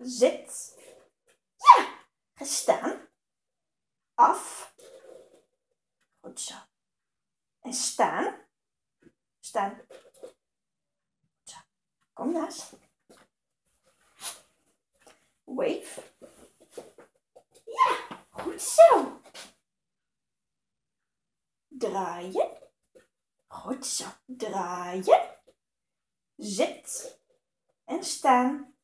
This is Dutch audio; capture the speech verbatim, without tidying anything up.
Zit. Ja, ga staan. Af. Goed zo. En staan. Staan. Zo. Kom naast. Wave. Ja, goed zo. Draaien. Goed zo. Draaien. Zit. En staan.